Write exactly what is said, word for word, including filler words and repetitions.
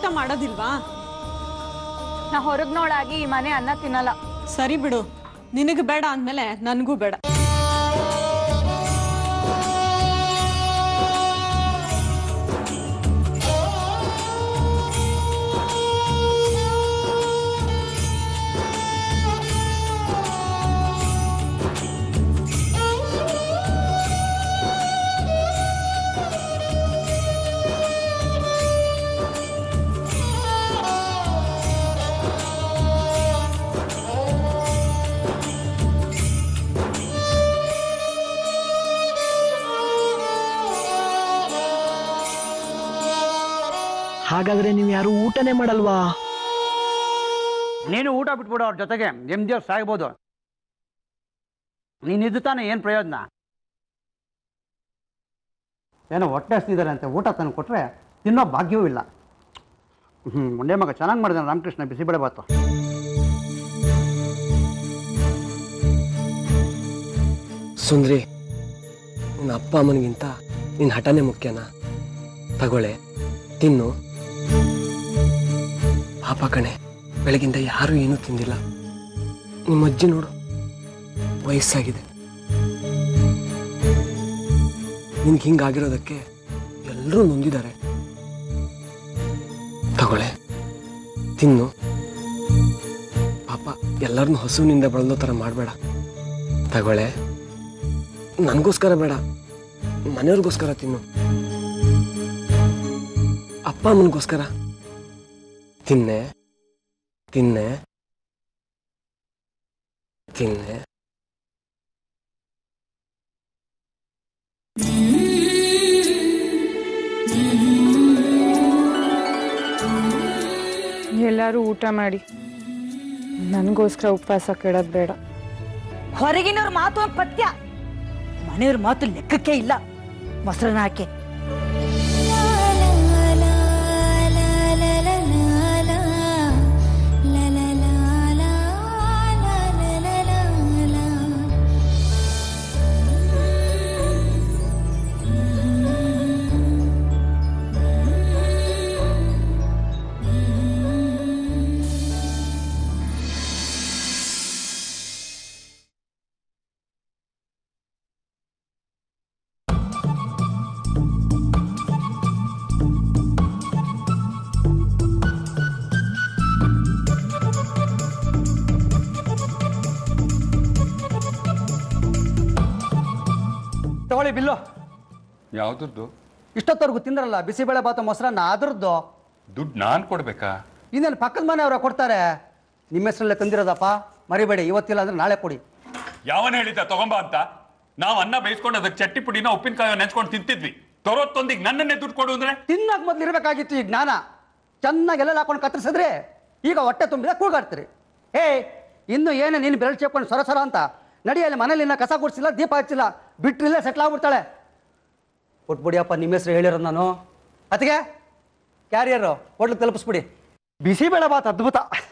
ಮಾಡೋದಿಲ್ವಾ? ನಾ ಹೊರಗ್ನೋಳಾಗಿ ಈ ಮನೆ ಅನ್ನ ತಿನ್ನಲ್ಲ. ಸರಿ ಬಿಡು, ನಿನಗೆ ಬೇಡ ಅಂದ್ಮೇಲೆ ನನಗೂ ಬೇಡ. ಹಾಗಾದ್ರೆ ನೀವು ಯಾರು ಊಟನೇ ಮಾಡಲ್ವಾ? ನೀನು ಊಟ ಬಿಟ್ಬಿಡು, ಅವ್ರ ಜೊತೆಗೆ ನೆಮ್ಮದಿಯಾಗಿ ಸಾಯ್ಬೋದು. ನೀನಿದ್ದು ತಾನೇ ಏನು ಪ್ರಯೋಜನ? ಏನೋ ಹೊಟ್ಟೆ ಹಸ್ತಿದ್ದಾರೆ ಅಂತ ಊಟ ತಂದು ಕೊಟ್ಟರೆ ತಿನ್ನೋ ಭಾಗ್ಯವೂ ಇಲ್ಲ. ಹ್ಞೂ ಒಂದೇ ಮಗ ಚೆನ್ನಾಗಿ ಮಾಡಿದಾನೆ ರಾಮಕೃಷ್ಣ ಬಿಸಿಬೇಳೆ ಬಾತು. ಸುಂದ್ರಿ, ನಿನ್ನ ಅಪ್ಪ ಅಮ್ಮನಿಗಿಂತ ನಿನ್ನ ಹಠನೇ ಮುಖ್ಯನಾ? ತಗೊಳ್ಳೆ, ತಿನ್ನು. ಪಾಪ ಕಣೆ, ಬೆಳಗಿಂದ ಯಾರೂ ಏನೂ ತಿಂದಿಲ್ಲ. ನಿಮ್ಮ ಅಜ್ಜಿ ನೋಡು, ವಯಸ್ಸಾಗಿದೆ. ನಿನ್ಗೆ ಹಿಂಗಾಗಿರೋದಕ್ಕೆ ಎಲ್ಲರೂ ನೊಂದಿದ್ದಾರೆ. ತಗೊಳ್ಳೆ, ತಿನ್ನು. ಪಾಪ ಎಲ್ಲರನ್ನೂ ಹಸುವಿನಿಂದ ಬಳಲೋ ಥರ ಮಾಡಬೇಡ. ತಗೊಳ್ಳೆ, ನನಗೋಸ್ಕರ ಬೇಡ, ಮನೆಯವ್ರಿಗೋಸ್ಕರ ತಿನ್ನು. ಅಪ್ಪ ಅಮ್ಮನಿಗೋಸ್ಕರ ತಿನ್ನೆ ತಿನ್ನೆ ತಿನ್ನೆ. ಎಲ್ಲರೂ ಊಟ ಮಾಡಿ, ನನಗೋಸ್ಕರ ಉಪವಾಸ ಕೆಡೋದು ಬೇಡ. ಹೊರಗಿನವ್ರ ಮಾತು ಒಂದು ಪಥ್ಯ, ಮನೆಯವ್ರ ಮಾತು ಲೆಕ್ಕಕ್ಕೆ ಇಲ್ಲ. ಮೊಸರನ್ನ ಹಾಕಿ ತಗೊಳ್ಳಿ ಬಿಲ್ಲು. ಯಾವ್ದು? ಇಷ್ಟೊತ್ತವರೆಗೂ ತಿಂದ್ರಲ್ಲ ಬಿಸಿಬೇಳೆ ಬಾತು ಮೊಸರನ್ನ, ಅದ್ರದ್ದು ದುಡ್ಡು ನಾನು ಕೊಡ್ಬೇಕಾ? ಇನ್ನೇನು ಪಕ್ಕದ ಮನೆಯವ್ರ ಕೊಡ್ತಾರೆ. ನಿಮ್ಮ ಹೆಸರಲ್ಲೇ ತಂದಿರೋದಪ್ಪ, ಮರಿಬೇಡಿ. ಇವತ್ತಿಲ್ಲ ಅಂದ್ರೆ ನಾಳೆ ಕೊಡಿ. ಯಾವನ ಹೇಳಿದ್ದ ತಗೊಂಬ ಅಂತ? ನಾವು ಅನ್ನ ಬೇಯಿಸ್ಕೊಂಡು ಅದಕ್ಕೆ ಚಟ್ನಿ ಪುಡಿನ ಉಪ್ಪಿನಕಾಯಿ ನೆಂಚ್ಕೊಂಡು ತಿಂತಿದ್ವಿ. ತೊರೊತ್ತೊಂದಿಗೆ ನನ್ನನ್ನೇ ದುಡ್ಡು ಕೊಡು ಅಂದ್ರೆ? ತಿನ್ನಕ್ ಮೊದ್ಲು ಇರಬೇಕಾಗಿತ್ತು ಈ ಜ್ಞಾನ. ಚೆನ್ನಾಗಿ ಎಲ್ಲ ಹಾಕೊಂಡು ಕತ್ತರಿಸಿದ್ರೆ ಈಗ ಹೊಟ್ಟೆ ತುಂಬಿದ ಕೂಗಾಡ್ತೀರಿ. ಏ ಇನ್ನು ಏನೇ ನೀನು ಬೆರಳು ಚೆಪ್ಕೊಂಡು ಸರ ಸರ ಅಂತ ನಡಿಯಲ್ಲಿ. ಮನೇಲಿ ಇನ್ನ ಕಸ ಗುಡಿಸಿಲ್ಲ, ದೀಪ ಹಚ್ಚಿಲ್ಲ, ಬಿಟ್ರಿಲ್ಲೇ ಸೆಟ್ಲ್ ಆಗ್ಬಿಡ್ತಾಳೆ. ಕೊಟ್ಬಿಡಿಯಪ್ಪ, ನಿಮ್ಮ ಹೆಸರು ಹೇಳಿರೋದು ನಾನು. ಅದಕ್ಕೆ ಕ್ಯಾರಿಯರು ಹೋಟ್ಲಿಗೆ ತಲುಪಿಸ್ಬಿಡಿ. ಬಿಸಿಬೇಳೆ ಬಾತ್ ಅದ್ಭುತ.